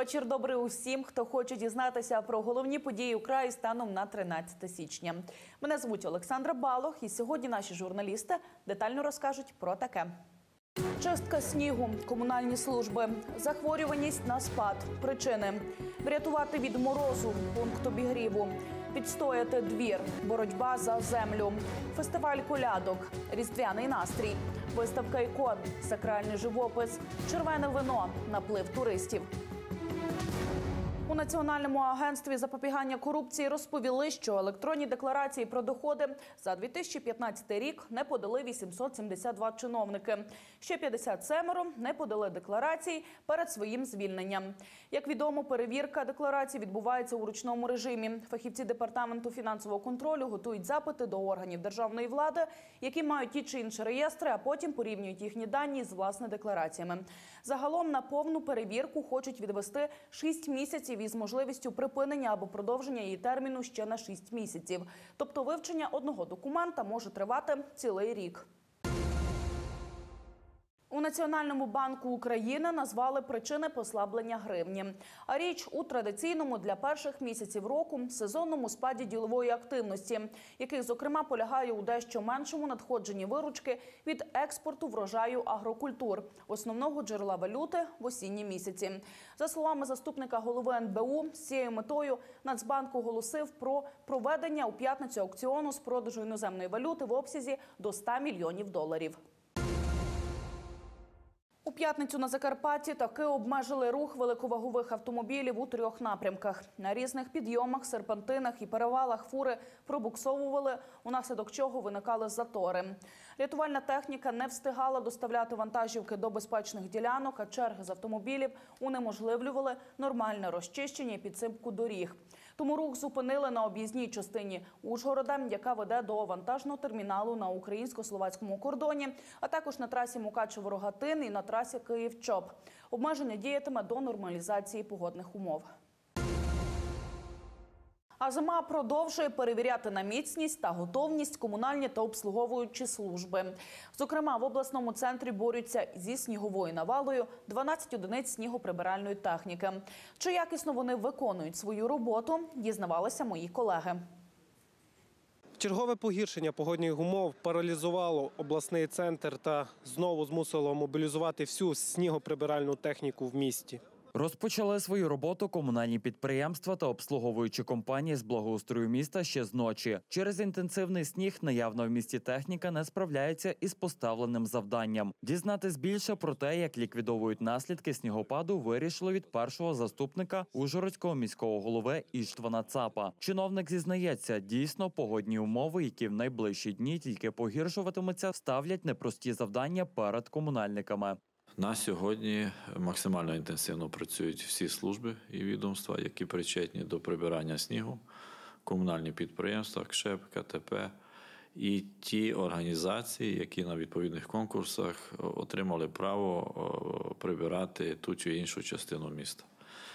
Вечір добрий усім, хто хоче дізнатися про головні події у краї станом на 13 січня. Мене звуть Олександра Балох, і сьогодні наші журналісти детально розкажуть про таке. Чистка снігу, комунальні служби, захворюваність на спад, причини, врятувати від морозу, пункт обігріву, відстояти двір, боротьба за землю, фестиваль колядок, різдвяний настрій, виставка ікон, сакральний живопис, червоне вино, наплив туристів. У Національному агентстві запобігання корупції розповіли, що електронні декларації про доходи за 2015 рік не подали 872 чиновники. Ще 57 не подали декларації перед своїм звільненням. Як відомо, перевірка декларацій відбувається у ручному режимі. Фахівці Департаменту фінансового контролю готують запити до органів державної влади, які мають ті чи інші реєстри, а потім порівнюють їхні дані з власне деклараціями. Загалом на повну перевірку хочуть відвести 6 місяців із можливістю припинення або продовження її терміну ще на 6 місяців. Тобто вивчення одного документа може тривати цілий рік. У Національному банку України назвали причини послаблення гривні. А річ у традиційному для перших місяців року сезонному спаді ділової активності, який, зокрема, полягає у дещо меншому надходженні виручки від експорту врожаю агрокультур, основного джерела валюти в осінні місяці. За словами заступника голови НБУ, з цією метою Нацбанк оголосив про проведення у п'ятницю аукціону з продажу іноземної валюти в обсязі до $100 мільйонів. У п'ятницю на Закарпатті таки обмежили рух великовагових автомобілів у 3 напрямках. На різних підйомах, серпантинах і перевалах фури пробуксовували, унаслідок чого виникали затори. Рятувальна техніка не встигала доставляти вантажівки до безпечних ділянок, а черги з автомобілів унеможливлювали нормальне розчищення і підсипку доріг. Тому рух зупинили на об'їзній частині Ужгорода, яка веде до вантажного терміналу на українсько-словацькому кордоні, а також на трасі Мукачево-Рогатин і на трасі Київ-Чоп. Обмеження діятиме до нормалізації погодних умов. А зима продовжує перевіряти на міцність та готовність комунальні та обслуговуючі служби. Зокрема, в обласному центрі борються зі сніговою навалою 12 одиниць снігоприбиральної техніки. Чи якісно вони виконують свою роботу, дізнавалися мої колеги. Чергове погіршення погодних умов паралізувало обласний центр та знову змусило мобілізувати всю снігоприбиральну техніку в місті. Розпочали свою роботу комунальні підприємства та обслуговуючі компанії з благоустрою міста ще з ночі. Через інтенсивний сніг наявна в місті техніка не справляється із поставленим завданням. Дізнатись більше про те, як ліквідовують наслідки снігопаду, вирішили від першого заступника Ужгородського міського голови Іштвана Цапа. Чиновник зізнається, дійсно погодні умови, які в найближчі дні тільки погіршуватимуться, ставлять непрості завдання перед комунальниками. На сьогодні максимально інтенсивно працюють всі служби і відомства, які причетні до прибирання снігу, комунальні підприємства, КШЕП, КТП і ті організації, які на відповідних конкурсах отримали право прибирати ту чи іншу частину міста.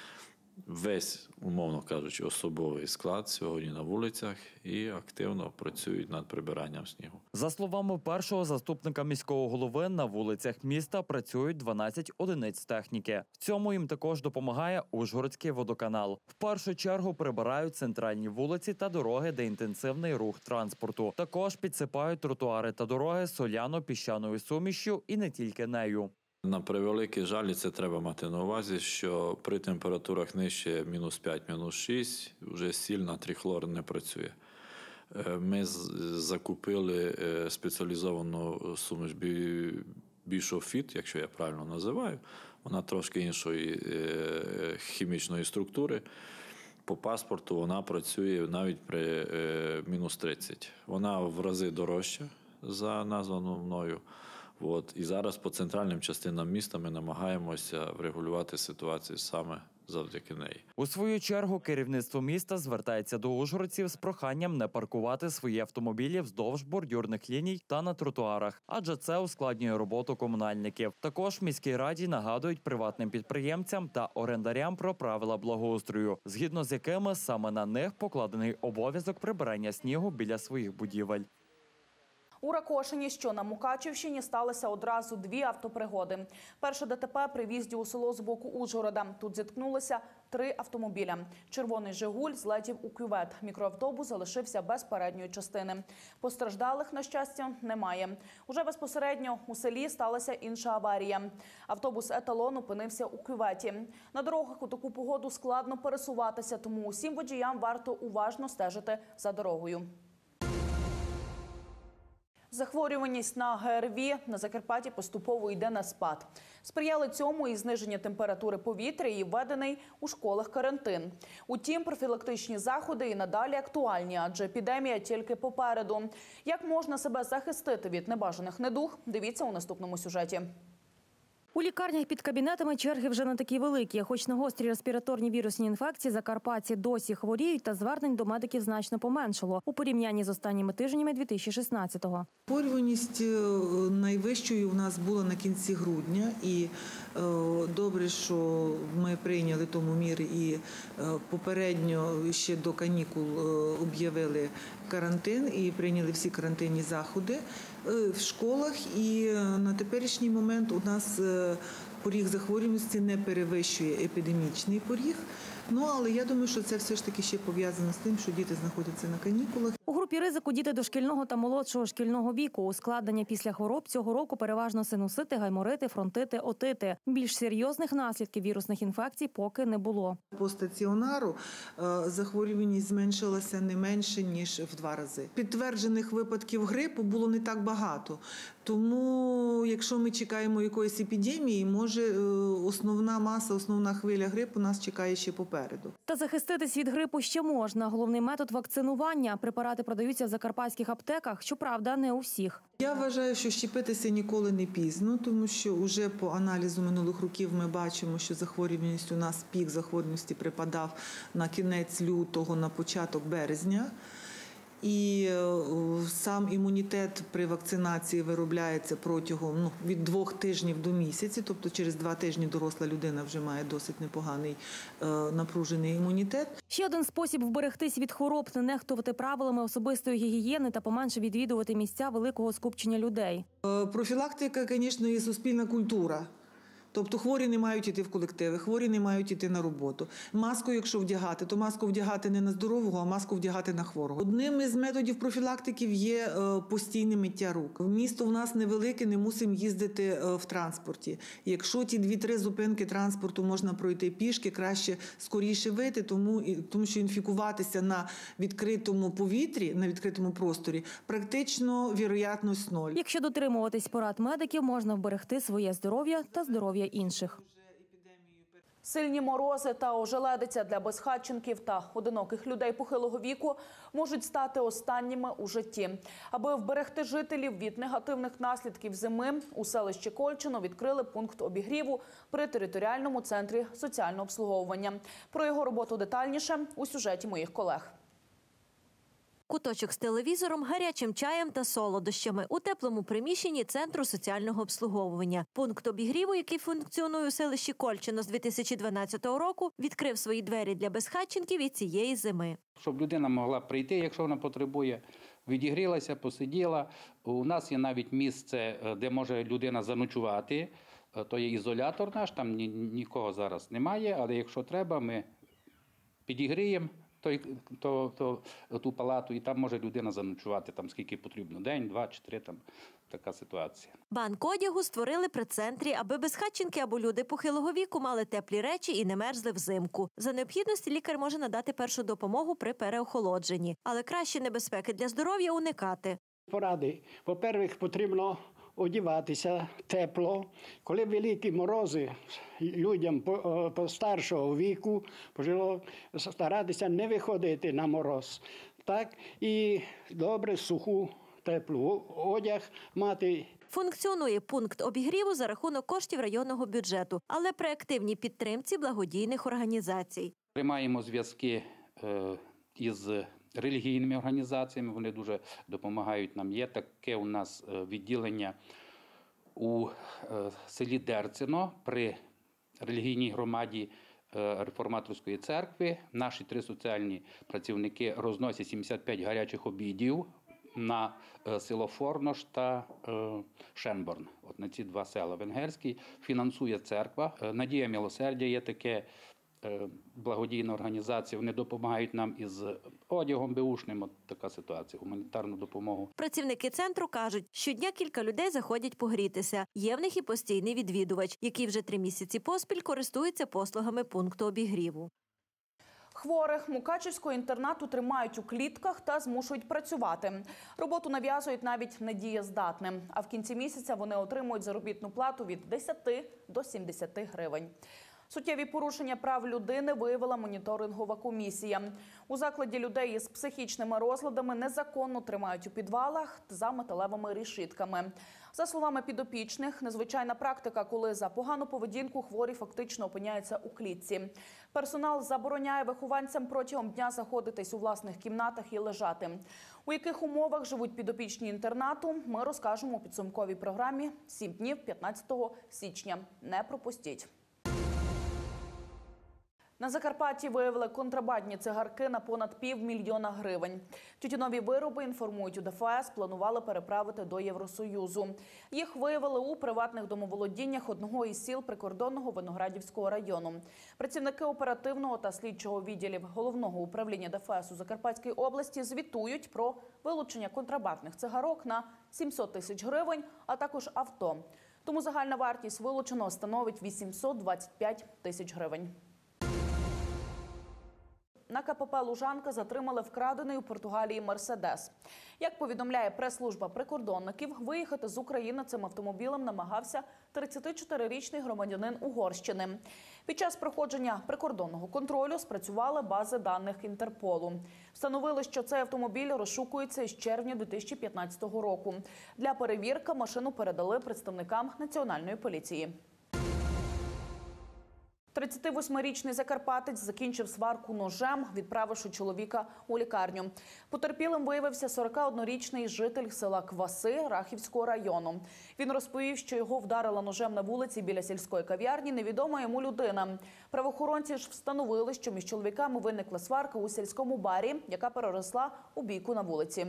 Весь, умовно кажучи, особовий склад сьогодні на вулицях і активно працюють над прибиранням снігу. За словами першого заступника міського голови, на вулицях міста працюють 12 одиниць техніки. В цьому їм також допомагає Ужгородський водоканал. В першу чергу прибирають центральні вулиці та дороги, де інтенсивний рух транспорту. Також підсипають тротуари та дороги соляно-піщаною сумішшю і не тільки нею. На превеликий жаль, це треба мати на увазі, що при температурах нижче -5, -6 вже сіль на трихлор не працює. Ми закупили спеціалізовану суміш Бішофіт, якщо я правильно називаю. Вона трошки іншої хімічної структури. По паспорту вона працює навіть при -30. Вона в рази дорожча за названу мною. І зараз по центральним частинам міста ми намагаємося врегулювати ситуацію саме завдяки неї. У свою чергу керівництво міста звертається до ужгородців з проханням не паркувати свої автомобілі вздовж бордюрних ліній та на тротуарах, адже це ускладнює роботу комунальників. Також в міській раді нагадують приватним підприємцям та орендарям про правила благоустрою, згідно з якими саме на них покладений обов'язок прибирання снігу біля своїх будівель. У Ракошині, що на Мукачівщині, сталося одразу дві автопригоди. Перше ДТП при в'їзді у село з боку Ужгорода. Тут зіткнулися 3 автомобіля. Червоний «Жигуль» злетів у кювет. Мікроавтобус залишився без передньої частини. Постраждалих, на щастя, немає. Уже безпосередньо у селі сталася інша аварія. Автобус «Еталон» опинився у кюветі. На дорогах у таку погоду складно пересуватися, тому усім водіям варто уважно стежити за дорогою. Захворюваність на ГРВІ на Закарпатті поступово йде на спад. Сприяли цьому і зниження температури повітря, і введений у школах карантин. Утім, профілактичні заходи і надалі актуальні, адже епідемія тільки попереду. Як можна себе захистити від небажаних недуг, дивіться у наступному сюжеті. У лікарнях під кабінетами черги вже не такі великі. Хоч на гострі респіраторні вірусні інфекції закарпатці досі хворіють, та звернень до медиків значно поменшало у порівнянні з останніми тижнями 2016-го. Захворюваність найвищою у нас була на кінці грудня. І добре, що ми прийняли тому міри і попередньо ще до канікул об'явили карантин і прийняли всі карантинні заходи в школах. І на теперішній момент у нас поріг захворюваності не перевищує епідемічний поріг. Але я думаю, що це все ж таки ще пов'язано з тим, що діти знаходяться на канікулах. У групі ризику діти дошкільного та молодшого шкільного віку. Ускладнення після хвороб цього року переважно синусити, гайморити, фронтити, отити. Більш серйозних наслідків вірусних інфекцій поки не було. По стаціонару захворюваність зменшилася не менше, ніж в 2 рази. Підтверджених випадків грипу було не так багато. Тому, якщо ми чекаємо якоїсь епідемії, може основна хвиля грипу нас чекає ще попереду. Та захиститись від грипу ще можна. Головний метод – вакцинування. Препарати продаються в закарпатських аптеках, щоправда, не у всіх. Я вважаю, що щепитися ніколи не пізно, тому що вже по аналізу минулих років ми бачимо, що захворюваність у нас, пік захворюваності припадав на кінець лютого, на початок березня. І сам імунітет при вакцинації виробляється протягом від 2 тижнів до місяця, тобто через 2 тижні доросла людина вже має досить непоганий напружений імунітет. Ще один спосіб вберегтись від хвороб – не нехтувати правилами особистої гігієни та поменше відвідувати місця великого скупчення людей. Профілактика, звісно, є суспільна культура. Тобто хворі не мають йти в колективи, хворі не мають йти на роботу. Маску, якщо вдягати, то маску вдягати не на здорового, а маску вдягати на хворого. Одним із методів профілактики є постійне миття рук. Місто в нас невелике, не мусимо їздити в транспорті. Якщо ті 2-3 зупинки транспорту можна пройти пішки, краще скоріше вийти, тому що інфікуватися на відкритому повітрі, на відкритому просторі, практично вірогідність 0. Якщо дотримуватись порад медиків, можна вберегти своє здоров'я та здоров'я інших. Сильні морози та ожеледиця для безхатченків та одиноких людей похилого віку можуть стати останніми у житті. Аби вберегти жителів від негативних наслідків зими, у селищі Кольчино відкрили пункт обігріву при територіальному центрі соціального обслуговування. Про його роботу детальніше у сюжеті моїх колег. Куточок з телевізором, гарячим чаєм та солодощами у теплому приміщенні Центру соціального обслуговування. Пункт обігріву, який функціонує у селищі Кольчино з 2012 року, відкрив свої двері для безхатченків і цієї зими. Щоб людина могла прийти, якщо вона потребує, відігрілася, посиділа. У нас є навіть місце, де може людина заночувати. То є ізолятор наш, там нікого зараз немає, але якщо треба, ми підігріємо ту палату, і там може людина заночувати, там скільки потрібно, день, 2 чи 3, там така ситуація. Банк одягу створили при центрі, аби безхатченки або люди похилого віку мали теплі речі і не мерзли взимку. За необхідності лікар може надати першу допомогу при переохолодженні, але краще небезпеки для здоров'я уникати. Поради. По-перше, потрібно одягатися тепло. Коли великі морози, людям старшого віку, старатися не виходити на мороз. Так? І добре суху, теплу одяг мати. Функціонує пункт обігріву за рахунок коштів районного бюджету, але при активній підтримці благодійних організацій. Маємо зв'язки із релігійними організаціями, вони дуже допомагають нам. Є таке у нас відділення у селі Дерцино при релігійній громаді Реформаторської церкви. Наші 3 соціальні працівники розносять 75 гарячих обідів на село Форнош та Шенборн. От на ці два села венгерські фінансує церква. Надія Милосердя є таке благодійна організація. Вони допомагають нам із одягом беушним. От така ситуація, гуманітарну допомогу. Працівники центру кажуть, щодня кілька людей заходять погрітися. Є в них і постійний відвідувач, який вже 3 місяці поспіль користується послугами пункту обігріву. Хворих Мукачівського інтернату тримають у клітках та змушують працювати. Роботу нав'язують навіть недієздатним. А в кінці місяця вони отримують заробітну плату від 10 до 70 гривень. Суттєві порушення прав людини виявила моніторингова комісія. У закладі людей із психічними розладами незаконно тримають у підвалах за металевими решітками. За словами підопічних, незвичайна практика, коли за погану поведінку хворі фактично опиняються у клітці. Персонал забороняє вихованцям протягом дня знаходитись у власних кімнатах і лежати. У яких умовах живуть підопічні інтернату, ми розкажемо у підсумковій програмі «7 днів 15 січня». Не пропустіть. На Закарпатті виявили контрабандні цигарки на понад 500 000 гривень. Тютюнові вироби, інформують у ДФС, планували переправити до Євросоюзу. Їх виявили у приватних домоволодіннях одного із сіл прикордонного Виноградівського району. Працівники оперативного та слідчого відділів Головного управління ДФС у Закарпатській області звітують про вилучення контрабандних цигарок на 700 000 гривень, а також авто. Тому загальна вартість вилученого становить 825 000 гривень. На КПП «Лужанка» затримали вкрадений у Португалії «Мерседес». Як повідомляє прес-служба прикордонників, виїхати з України цим автомобілем намагався 34-річний громадянин Угорщини. Під час проходження прикордонного контролю спрацювали бази даних Інтерполу. Встановили, що цей автомобіль розшукується із червня 2015 року. Для перевірки машину передали представникам Національної поліції. 38-річний закарпатець закінчив сварку ножем, відправивши чоловіка у лікарню. Потерпілим виявився 41-річний житель села Кваси Рахівського району. Він розповів, що його вдарила ножем на вулиці біля сільської кав'ярні невідома йому людина. Правоохоронці ж встановили, що між чоловіками виникла сварка у сільському барі, яка переросла у бійку на вулиці.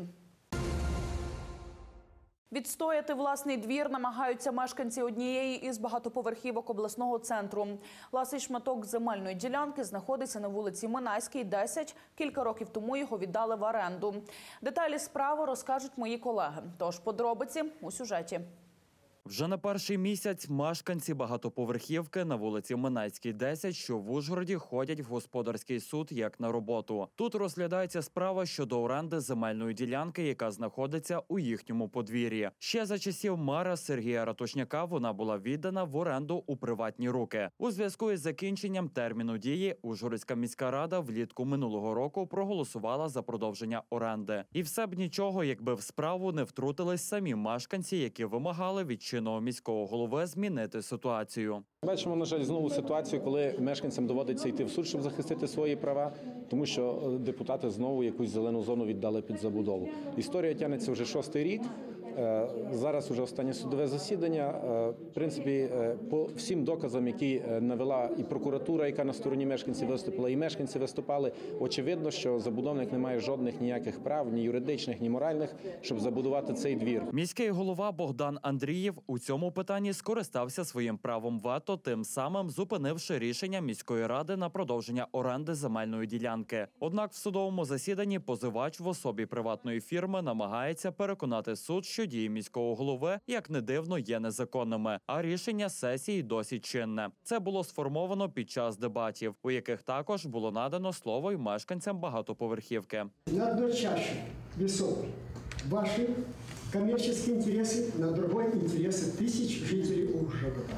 Відстояти власний двір намагаються мешканці однієї із багатоповерхівок обласного центру. Власний шматок земельної ділянки знаходиться на вулиці Минайській, 10. Кілька років тому його віддали в оренду. Деталі справи розкажуть мої колеги. Тож подробиці у сюжеті. Вже на перший місяць мешканці багатоповерхівки на вулиці Минайській, 10, що в Ужгороді, ходять в господарський суд як на роботу. Тут розглядається справа щодо оренди земельної ділянки, яка знаходиться у їхньому подвір'ї. Ще за часів мера Сергія Ратушняка вона була віддана в оренду у приватні руки. У зв'язку із закінченням терміну дії Ужгородська міська рада влітку минулого року проголосувала за продовження оренди. І все б нічого, якби в справу не втрутились самі мешканці, які вимагали від чинного міського голови змінити ситуацію. Бачимо, на жаль, знову ситуацію, коли мешканцям доводиться йти в суд, щоб захистити свої права, тому що депутати знову якусь зелену зону віддали під забудову. Історія тягнеться вже 6-й рік. Зараз вже останнє судове засідання. В принципі, по всім доказам, які навела і прокуратура, яка на стороні мешканців виступила, і мешканці виступали, очевидно, що забудовник не має жодних ніяких прав, ні юридичних, ні моральних, щоб забудувати цей двір. Міський голова Богдан Андрієв у цьому питанні скористався своїм правом вето, тим самим зупинивши рішення міської ради на продовження оренди земельної ділянки. Однак в судовому засіданні позивач в особі приватної фірми намагається переконати суд, що дії міського голови, як не дивно, є незаконними, а рішення сесії досі чинне. Це було сформовано під час дебатів, у яких також було надано слово й мешканцям багатоповерхівки. На чашу весов ваші комерційні інтереси, на другой інтереси тисяч жителів Ужгорода.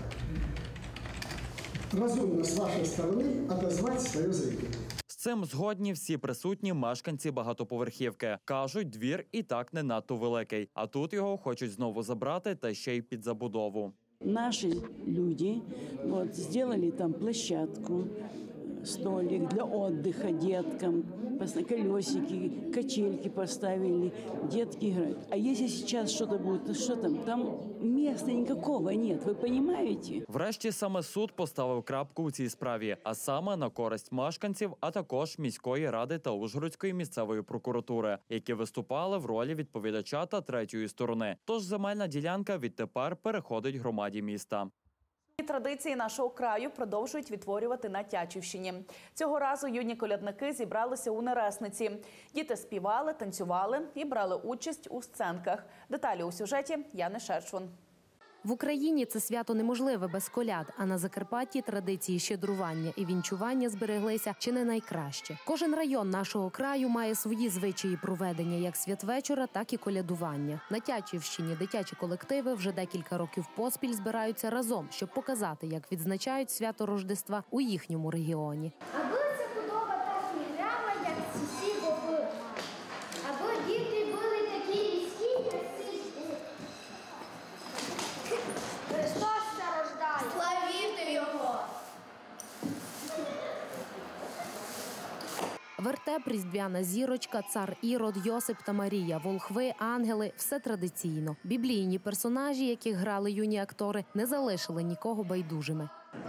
Розумно з вашої сторони отозвати своє заявлення. З цим згодні всі присутні мешканці багатоповерхівки. Кажуть, двір і так не надто великий, а тут його хочуть знову забрати та ще й під забудову. Наши люди зробили там площадку, столик для отдыха деткам, колесики, качельки поставили, детки играют. А если сейчас что-то будет, то что там? Там места никакого нет, вы понимаете? Врешті саме суд поставив крапку у цій справі, а саме на користь мешканців, а також міської ради та Ужгородської місцевої прокуратури, які виступали в ролі відповідача та третьої сторони. Тож земельна ділянка відтепер переходить громаді міста. Традиції нашого краю продовжують відтворювати на Тячівщині. Цього разу юні колядники зібралися у Нересниці. Діти співали, танцювали і брали участь у сценках. Деталі у сюжеті Яни Шершун. В Україні це свято неможливе без коляд, а на Закарпатті традиції щедрування і вінчування збереглися чи не найкраще. Кожен район нашого краю має свої звичаї проведення як святвечора, так і колядування. На Тячівщині дитячі колективи вже декілька років поспіль збираються разом, щоб показати, як відзначають свято Рождества у їхньому регіоні. Аби ця худоба так не грала, як сусі бобили. Аби діти були такі різкі й красиві. Христос рождає. Славіте Його! Вертеп, різдвяна зірочка, цар Ірод, Йосип та Марія, волхви, ангели – все традиційно. Біблійні персонажі, яких грали юні актори, не залишили нікого байдужими.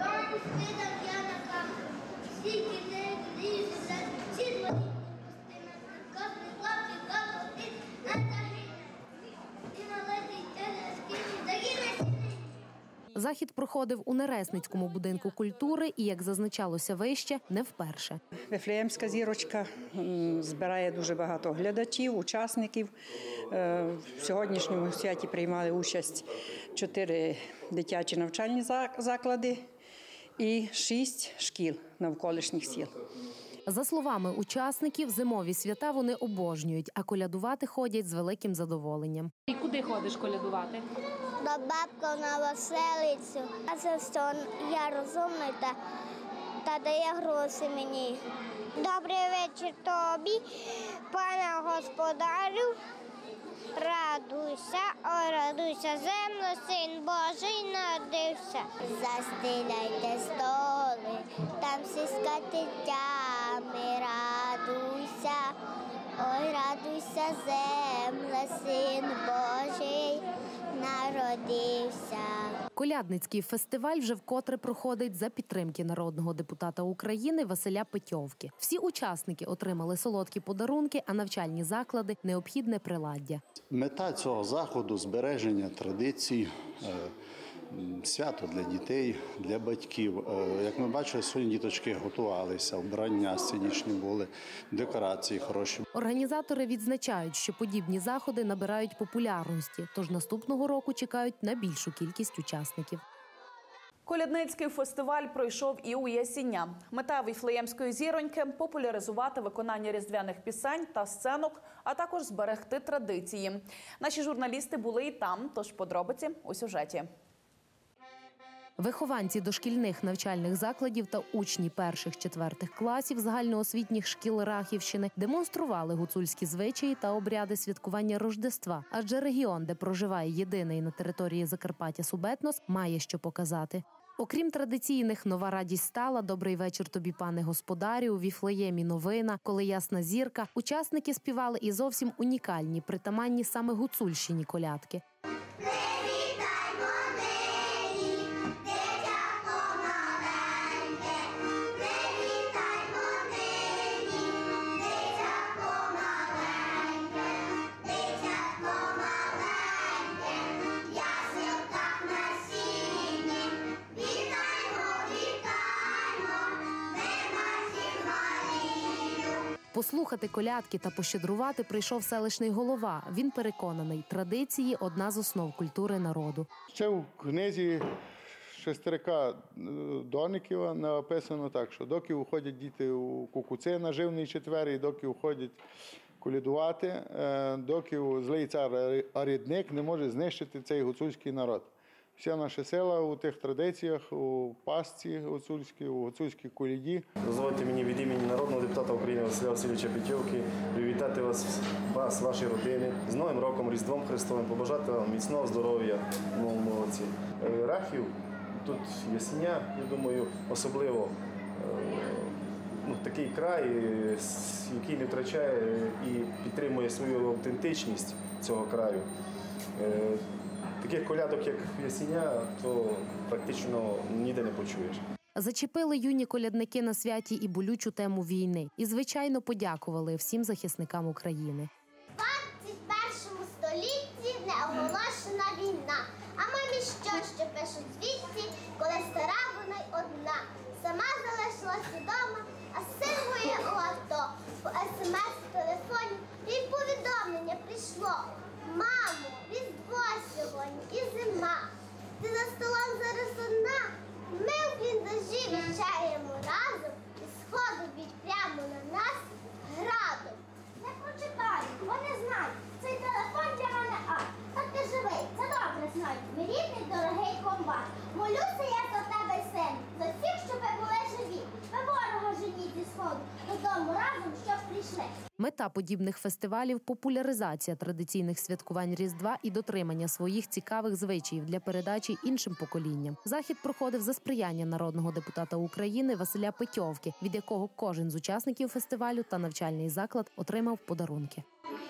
Захід проходив у Нересницькому будинку культури і, як зазначалося вище, не вперше. Вифлеємська зірочка збирає дуже багато глядачів, учасників. В сьогоднішньому святі приймали участь 4 дитячі навчальні заклади і 6 шкіл навколишніх сіл. За словами учасників, зимові свята вони обожнюють, а колядувати ходять з великим задоволенням. І куди ходиш колядувати? До бабки на веселицю. А це що я розумний та дає гроші мені. Добрий вечір тобі, пане господарю. Радуйся, ой, радуйся, землю, син Божий народився. Застеляйте столи, там всі скатертями, радуйся, ой, радуйся, земля, син Божий народився. Колядницький фестиваль вже вкотре проходить за підтримки народного депутата України Василя Петьовки. Всі учасники отримали солодкі подарунки, а навчальні заклади – необхідне приладдя. Мета цього заходу – збереження традицій, свято для дітей, для батьків. Як ми бачили, сьогодні діточки готувалися, вбрання сценічні були, декорації хороші. Організатори відзначають, що подібні заходи набирають популярності, тож наступного року чекають на більшу кількість учасників. Колядницький фестиваль пройшов і у Ясіня. Мета Віфлеємської зіроньки – популяризувати виконання різдвяних пісень та сценок, а також зберегти традиції. Наші журналісти були і там, тож подробиці у сюжеті. Вихованці дошкільних навчальних закладів та учні перших-четвертих класів загальноосвітніх шкіл Рахівщини демонстрували гуцульські звичаї та обряди святкування Рождества. Адже регіон, де проживає єдиний на території Закарпаття субетнос, має що показати. Окрім традиційних «Нова радість стала», «Добрий вечір тобі, пане господарю», «У Віфлеємі новина», «Коли ясна зірка», учасники співали і зовсім унікальні, притаманні саме гуцульщині колядки. Послухати колядки та пощедрувати прийшов селищний голова. Він переконаний, традиції – одна з основ культури народу. Ще в книзі Шестерика Дониківа написано так, що доки виходять діти у кукуце на живний четвер, і доки виходять колядувати, доки злий цар Арідник не може знищити цей гуцульський народ. Вся наша сила у тих традиціях, у пасці гуцульській, у гуцульській коляді. Дозвольте мені від імені народного депутата України Василя Васильовича Петьовки привітати вас, ваші родини з Новим роком, Різдвом Христовим, побажати вам міцного здоров'я в новому році. Рахів, тут Ясеня, я думаю, особливо такий край, який не втрачає і підтримує свою автентичність цього краю. Таких колядок, як Ясеня, то практично ніде не почуєш. Зачепили юні колядники на святі і болючу тему війни. І, звичайно, подякували всім захисникам України. У 21 столітті не оголошена війна. А мамі що пишуть звідси, коли стара вона й одна. Сама залишилась вдома, а син воює у АТО. По смс в телефоні їй повідомлення прийшло. Мамо, Різдво сьогодні і зима. Ти за столом зараз одна. Ми в бліндажі вічаємо разом, і сходу б'ють прямо на нас градом. Не прочитаю, бо не знаю. Цей телефон для мене ад. Так ти живий, це добре знаю. Мій рідний, дорогий комбат. Молюся я за тебе, син, за всіх, щоб ви були живі. Ви ворога женіть зі сходу, додому разом, щоб прийшли. Мета подібних фестивалів – популяризація традиційних святкувань Різдва і дотримання своїх цікавих звичаїв для передачі іншим поколінням. Захід проходив за сприяння народного депутата України Василя Петьовки, від якого кожен з учасників фестивалю та навчальний заклад отримав подарунки.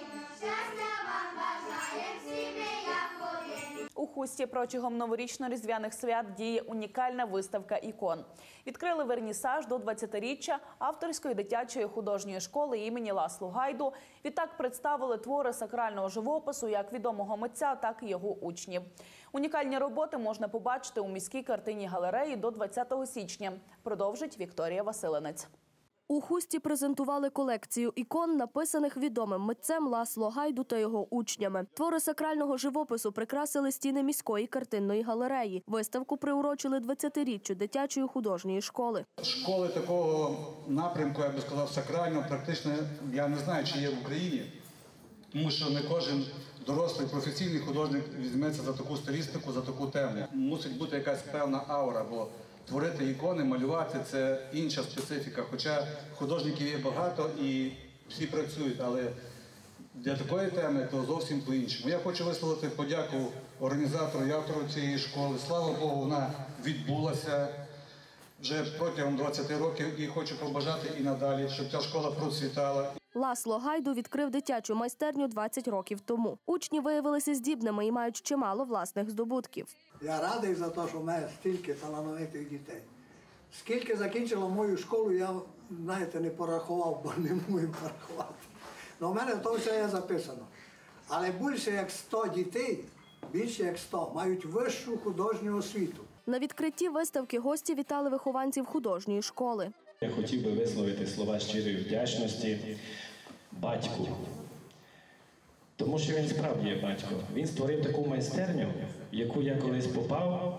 У Хусті протягом новорічно-різдвяних свят діє унікальна виставка ікон. Відкрили вернісаж до 20-річчя авторської дитячої художньої школи імені Ласло Гайду. Відтак представили твори сакрального живопису як відомого митця, так і його учнів. Унікальні роботи можна побачити у міській картинній галереї до 20 січня. Продовжить Вікторія Василинець. У Хусті презентували колекцію ікон, написаних відомим митцем Ласло Гайду та його учнями. Твори сакрального живопису прикрасили стіни міської картинної галереї. Виставку приурочили 20-річчю дитячої художньої школи. Школи такого напрямку, я би сказав, сакрального, практично, я не знаю, чи є в Україні. Тому що не кожен дорослий професійний художник візьметься за таку стилістику, за таку тему. Мусить бути якась певна аура, бо творити ікони, малювати – це інша специфіка. Хоча художників є багато і всі працюють, але для такої теми то зовсім по-іншому. Я хочу висловити подяку організатору і автору цієї школи. Слава Богу, вона відбулася вже протягом 20 років і хочу побажати і надалі, щоб ця школа процвітала. Ласло Гайду відкрив дитячу майстерню 20 років тому. Учні виявилися здібними і мають чимало власних здобутків. Я радий за те, що в мене стільки талановитих дітей. Скільки закінчило мою школу, я, знаєте, не порахував, бо не можу порахувати. Але в мене то все є записано. Але більше як 100 дітей, більше як 100, мають вищу художню освіту. На відкритті виставки гості вітали вихованців художньої школи. Я хотів би висловити слова щирої вдячності батьку. Тому що він справді є батько. Він створив таку майстерню, в яку я колись попав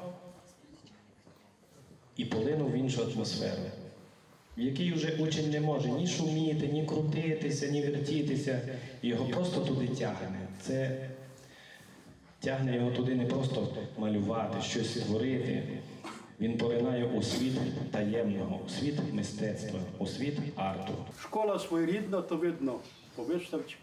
і полинув в іншу атмосферу, в якій вже учень не може ні шуміти, ні крутитися, ні вертітися. Його просто туди тягне. Це тягне його туди не просто малювати, щось створити. Він поринає у світ таємного, у світ мистецтва, у світ арту. Школа своєрідна, то видно по виставці.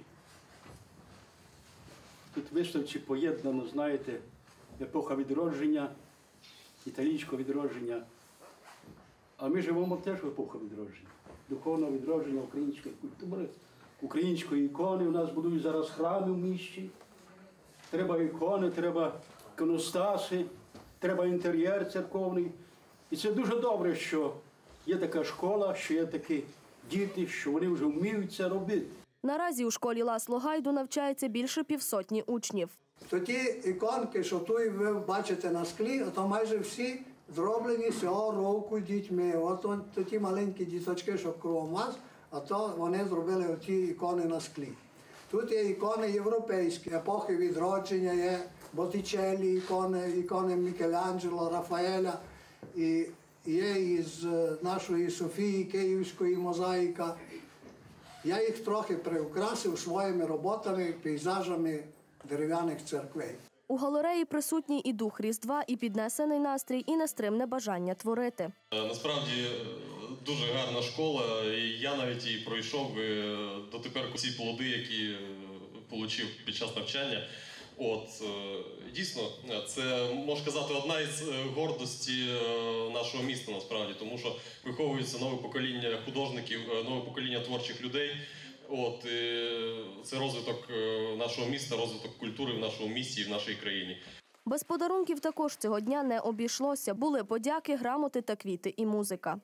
Тут виставці поєднано, знаєте, епоха відродження, італійського відродження. А ми живемо теж в епоху відродження. Духовного відродження української культури, української ікони. У нас будують зараз храми в місті. Треба ікони, треба іконостаси, треба інтер'єр церковний. І це дуже добре, що є така школа, що є такі діти, що вони вже вміють це робити. Наразі у школі Ласло Гайду навчається більше 500 учнів. То ті іконки, що тут ви бачите на склі, то майже всі зроблені цього року дітьми. От ті маленькі діточки, що кругом вас, а то вони зробили ті ікони на склі. Тут є ікони європейські, епохи відродження, є Боттічеллі, ікони Мікеланджело, Рафаеля, і є із нашої Софії Київської мозаїка. Я їх трохи приукрасив своїми роботами, пейзажами дерев'яних церквей. У галереї присутній і дух Різдва, і піднесений настрій, і нестримне бажання творити. Насправді дуже гарна школа, і я навіть її пройшов дотепер ці плоди, які отримав під час навчання. Дійсно, це, можна сказати, одна із гордостей нашого міста насправді, тому що виховується нове покоління художників, нове покоління творчих людей. Це розвиток нашого міста, розвиток культури в нашому місті і в нашій країні. Без подарунків також цього дня не обійшлося. Були подяки, грамоти та квіти і музика.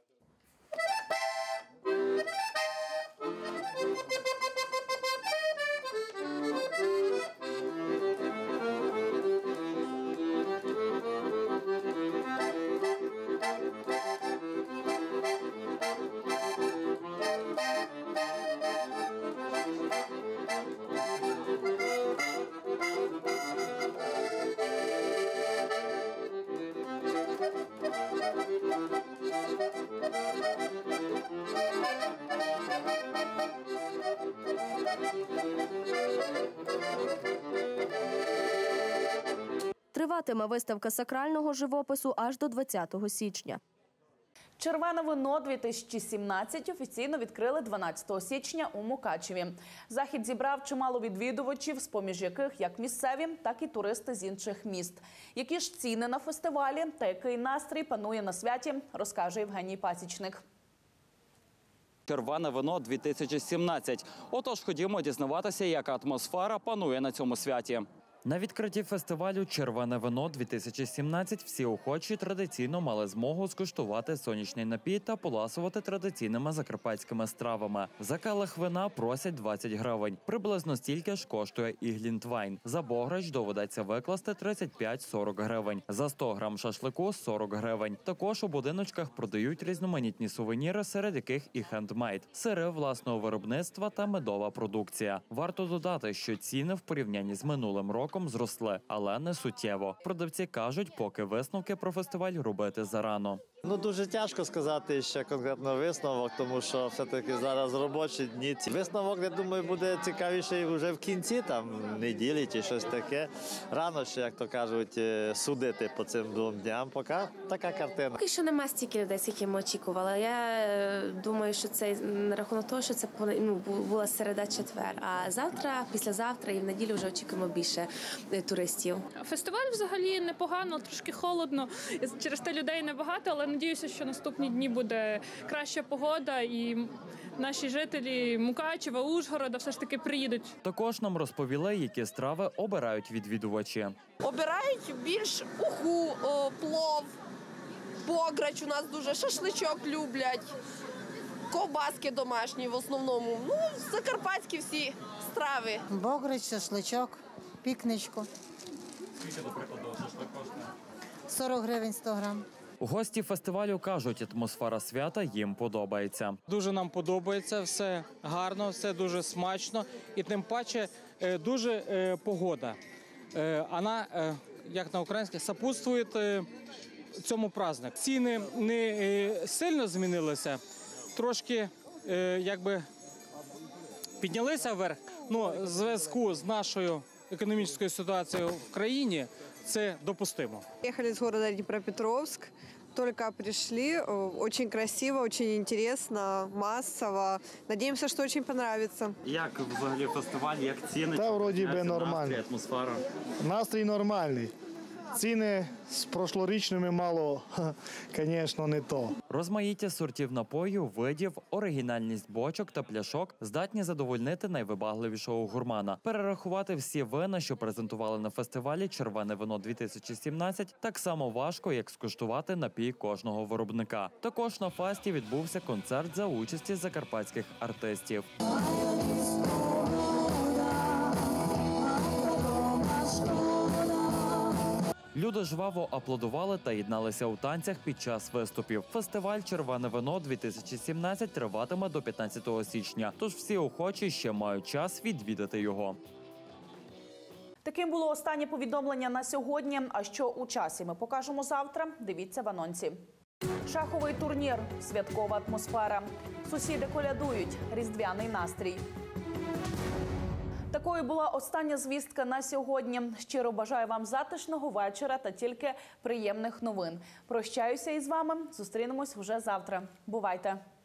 Триватиме виставка сакрального живопису аж до 20 січня. Червоне вино-2017 офіційно відкрили 12 січня у Мукачеві. Захід зібрав чимало відвідувачів, з-поміж яких як місцеві, так і туристи з інших міст. Які ж ціни на фестивалі та який настрій панує на святі, розкаже Євгеній Пасічник. Червоне вино-2017. Отож, ходімо дізнаватися, яка атмосфера панує на цьому святі. На відкритті фестивалю «Червоне вино-2017» всі охочі традиційно мали змогу скуштувати сонячний напій та поласувати традиційними закарпатськими стравами. За келих вина просять 20 гривень. Приблизно стільки ж коштує і глінтвейн. За бограч доведеться викласти 35-40 гривень. За 100 грам шашлику – 40 гривень. Також у будиночках продають різноманітні сувеніри, серед яких і хендмейд, сири власного виробництва та медова продукція. Варто додати, що ціни в порівнянні з минулим роком зросли, але не суттєво. Продавці кажуть, поки висновки про фестиваль робити зарано. Дуже тяжко сказати ще конкретно висновок, тому що все-таки зараз робочі дні. Висновок, я думаю, буде цікавіший вже в кінці, неділі чи щось таке. Рано ще, як то кажуть, судити по цим 2 дням, поки така картина. Поки що нема стільки людей, скільки ми очікували. Я думаю, що це на рахунок того, що це була середа-четвер, а завтра, післязавтра і в неділю вже очікуємо більше туристів. Фестиваль взагалі непогано, трошки холодно, через те людей небагато, але надіюся, що наступні дні буде краща погода і наші жителі Мукачева, Ужгорода все ж таки приїдуть. Також нам розповіли, які страви обирають відвідувачі. Обирають більш уху, плов, бограч у нас дуже, шашличок люблять, ковбаски домашні в основному, закарпатські всі страви. Бограч, шашличок, пікничку. Скільки, до прикладу, шашлик коштує? 40 гривень 100 грам. Гості фестивалю кажуть, атмосфера свята їм подобається. Дуже нам подобається, все гарно, все дуже смачно і тим паче дуже погода. Вона, як на українській, сопутствує цьому празднику. Ціни не сильно змінилися, трошки піднялися вверх, але в зв'язку з нашою економічною ситуацією в країні це допустимо. Приехали с города Днепропетровск, только пришли, очень красиво, очень интересно, массово. Надеемся, что очень понравится. Як взагалі фестиваль, як ціни? Та вроді би нормально. Настрій, атмосфера? Настрій нормальний. Ціни з прошлорічними мало, звісно, не то. Розмаїття сортів напою, видів, оригінальність бочок та пляшок здатні задовольнити найвибагливішого гурмана. Перерахувати всі вина, що презентували на фестивалі «Червоне вино-2017», так само важко, як скуштувати напій кожного виробника. Також на фесті відбувся концерт за участі закарпатських артистів. Люди жваво аплодували та єдналися у танцях під час виступів. Фестиваль «Червоне вино-2017» триватиме до 15 січня, тож всі охочі ще мають час відвідати його. Таким було останнє повідомлення на сьогодні. А що у часі ми покажемо завтра, дивіться в анонсі. Шаховий турнір, святкова атмосфера. Сусіди колядують, різдвяний настрій. Такою була остання звістка на сьогодні. Щиро бажаю вам затишного вечора та тільки приємних новин. Прощаюся із вами. Зустрінемось вже завтра. Бувайте!